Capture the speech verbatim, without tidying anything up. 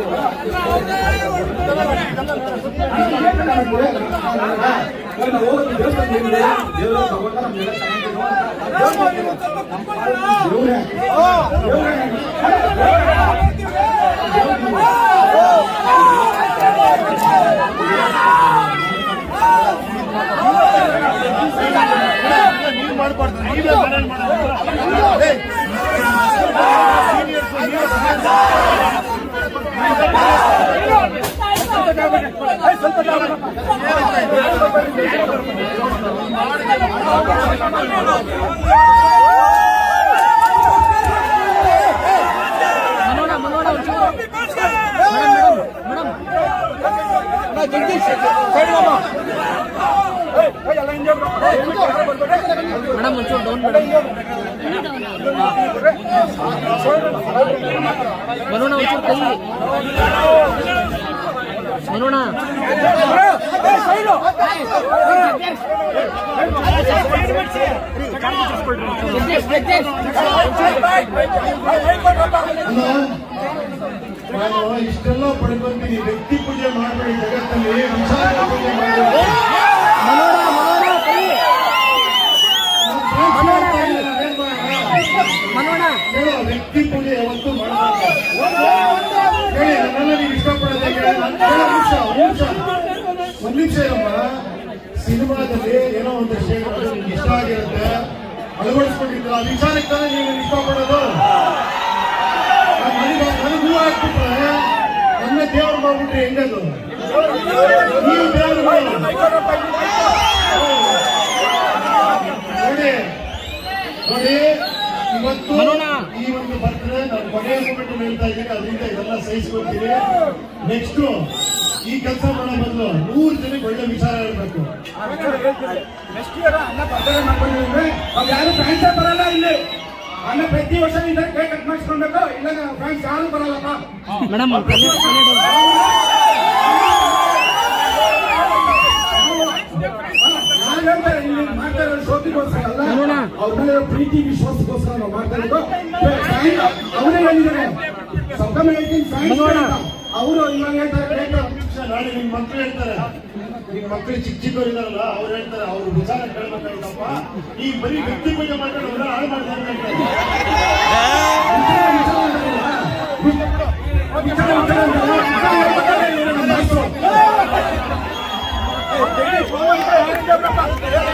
Madam ಒಂಚೂರು down madam ಮನೋಣ ಒಂಚೂರು ಕೈ ಮನೋಣ ನಾನು ಇಷ್ಟೆಲ್ಲ ಪಡ್ಕೊಂತೀನಿ. ವ್ಯಕ್ತಿ ಪೂಜೆ ಮಾಡಬೇಡಿ ಜಗತ್ತಲ್ಲಿ, ವಿಚಾರ ಪೂಜೆ ಮಾಡಬೇಡಿ. ವ್ಯಕ್ತಿ ಪೂಜೆ ಯಾವತ್ತೂ ಮಾಡಬಾರ್ದು. ಹೇಳಿ, ನನ್ನೆಲ್ಲ ನೀವು ಇಷ್ಟಪಡೋದೇ ಒಂದ್ ನಿಮಿಷ ಇರಮ್ಮ. ಸಿನಿಮಾದಲ್ಲಿ ಏನೋ ಒಂದು ಶೇಖರ್ ನಿಮ್ಗೆ ಇಷ್ಟ ಆಗಿರುತ್ತೆ, ಅಳವಡಿಸ್ಕೊಂಡಿದ್ರೆ ಆ ವಿಚಾರಕ್ಕೆ ತಾನೇ ನೀವು ಇಷ್ಟಪಡೋದು. ನನಗೆ ಹೂ ಹಾಕ್ಬಿಟ್ರೆ ನನ್ನ ದೇವ್ರು ಮಾಡ್ಬಿಟ್ರೆ ಹೆಂಗದು? ನೀವು ದೇವ್ರು ನೋಡಿ ನೋಡಿ ಇವತ್ತು ಈ ಒಂದು ಬರ್ತಡೆ ನಾನು ಕೊನೆಯ ಮೂಮೆಂಟ್ ಹೇಳ್ತಾ ಇದ್ದೀನಿ. ಅದರಿಂದ ಇದೆಲ್ಲ ಸಹಿಸ್ಕೊಳ್ತೀವಿ. ನೆಕ್ಸ್ಟ್ ಈ ಕೆಲಸ ಮಾಡೋ ಬದಲು ನೂರು ಜನಕ್ಕೆ ಒಳ್ಳೆ ವಿಚಾರ ಹೇಳ್ಬೇಕು. ನೆಕ್ಸ್ಟ್ ಇಯರ್ ಅನ್ನ ಬರ್ತಡೆ ಮಾಡ್ಕೊಂಡಿದ್ರೆ ಅವ್ರು ಯಾರು ಫ್ಯಾನ್ಸೇ ಬರಲ್ಲ. ಇಲ್ಲಿ ಅನ್ನ ಪ್ರತಿ ವರ್ಷ ಇದ್ರೆ ಕೈ ಕಟ್ ಮಾಡಿಸ್ಕೊಳ್ಬೇಕು, ಇಲ್ಲ ಫ್ಯಾನ್ಸ್ ಯಾರು ಬರಲ್ಲಪ್ಪ ಮೇಡಮ್. ಇಲ್ಲಿ ಮಾಡ್ತಾ ಇರೋ ಶೋಕಿಗೋಸ್ಕರ ಅಲ್ಲ, ಅವ್ರ ಮೇಲೆ ಪ್ರೀತಿ ವಿಶ್ವಾಸಕ್ಕೋಸ್ಕರ ನಾವು ಮಾಡ್ತಾ ಇರೋದು. ಅವರೇ ಹೇಳಿದ್ದಾರೆ ಅವರು ಇವಾಗ ಹೇಳ್ತಾರೆ. ನಾಳೆ ನಿಮ್ ಮಕ್ಕಳು ಹೇಳ್ತಾರೆ, ನಿಮ್ ಮಕ್ಕಳು ಚಿಕ್ಕ ಚಿಕ್ಕವ್ರು ಇದಾರಲ್ಲ, ಅವ್ರು ಹೇಳ್ತಾರೆ ಅವ್ರ ವಿಚಾರ ಕೇಳ್ಬೇಕಾಯ್ತಪ್ಪ. ಈ ಬರೀ ವ್ಯಕ್ತಿ ಪೂಜೆ ಮಾಡ್ಕೊಂಡು ಹಾಳು ಮಾಡ್ತಾರೆ. ವಿಚಾರ